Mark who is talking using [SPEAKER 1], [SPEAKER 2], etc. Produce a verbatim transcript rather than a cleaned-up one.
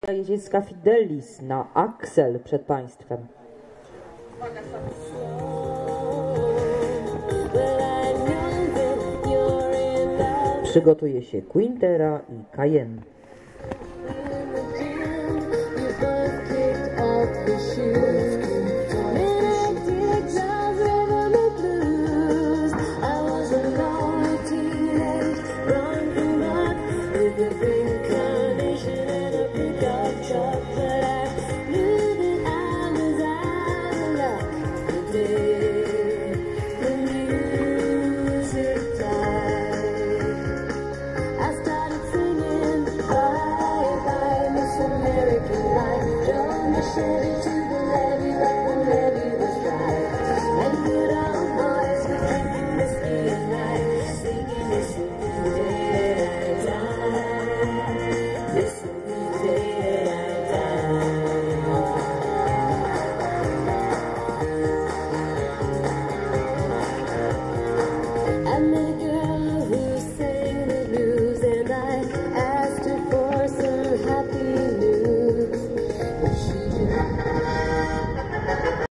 [SPEAKER 1] Jeziecka Fidelis na Axel przed Państwem. Przygotuje się Quintera i Cayenne.
[SPEAKER 2] American life, don't miss it.